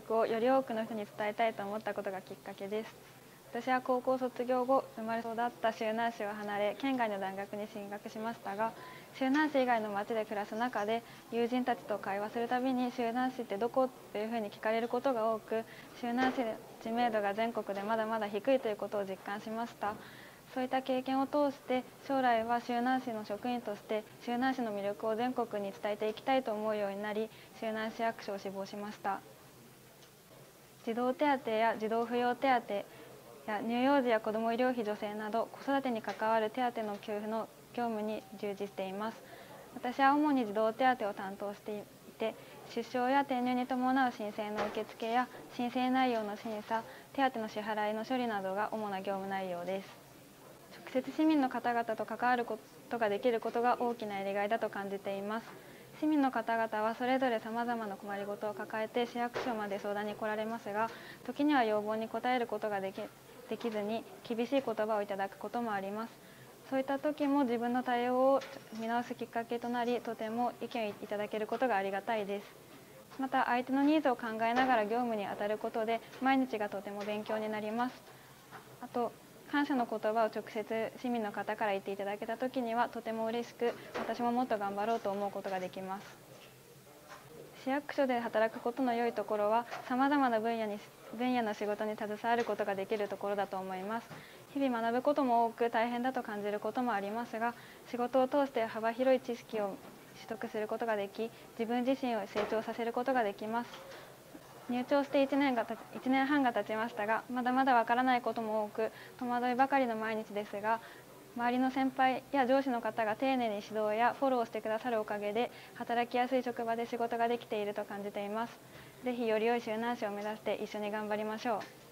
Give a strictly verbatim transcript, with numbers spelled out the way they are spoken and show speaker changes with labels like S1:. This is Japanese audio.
S1: 力をより多くの人に伝えたいと思ったことがきっかけです。私は高校卒業後、生まれ育った周南市を離れ、県外の大学に進学しましたが、周南市以外の町で暮らす中で、友人たちと会話するたびに、周南市ってどこっていうふうに聞かれることが多く、周南市の知名度が全国でまだまだ低いということを実感しました。そういった経験を通して、将来は周南市の職員として周南市の魅力を全国に伝えていきたいと思うようになり、周南市役所を志望しました。児童手当や児童扶養手当や乳幼児や子ども医療費助成など子育てに関わる手当の給付の業務に従事しています。私は主に児童手当を担当していて、出生や転入に伴う申請の受付や申請内容の審査、手当の支払いの処理などが主な業務内容です。直接市民の方々と関わることができることが大きなやりがいだと感じています。市民の方々はそれぞれさまざまな困りごとを抱えて市役所まで相談に来られますが、時には要望に応えることができできずに厳しい言葉をいただくこともあります。そういった時も自分の対応を見直すきっかけとなり、とても意見をいただけることがありがたいです。また相手のニーズを考えながら業務に当たることで毎日がとても勉強になります。あと感謝の言葉を直接市民の方から言っていただけた時にはとても嬉しく、私ももっと頑張ろうと思うことができます。市役所で働くことの良いところは、さまざまな分野に分野の仕事に携わることができるところだと思います。日々学ぶことも多く大変だと感じることもありますが、仕事を通して幅広い知識を取得することができ、自分自身を成長させることができます。入庁していちねんがたいちねんはんが経ちましたが、まだまだわからないことも多く戸惑いばかりの毎日ですが、周りの先輩や上司の方が丁寧に指導やフォローしてくださるおかげで、働きやすい職場で仕事ができていると感じています。ぜひより良い周南市を目指して一緒に頑張りましょう。